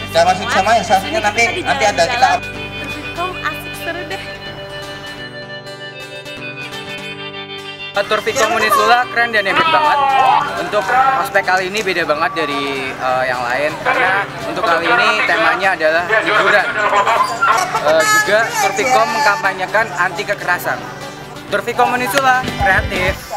Kita masuk sama ya, saksinya nanti ada kita. Turfikom asik seru deh. Tur Vkom Unisula keren dan hebat banget. Untuk ospek kali ini beda banget dari yang lain karena untuk kali ini temanya adalah hiburan. Juga Tur Vkom mengkampanyekan anti kekerasan. Tur Vkom Unisula kreatif.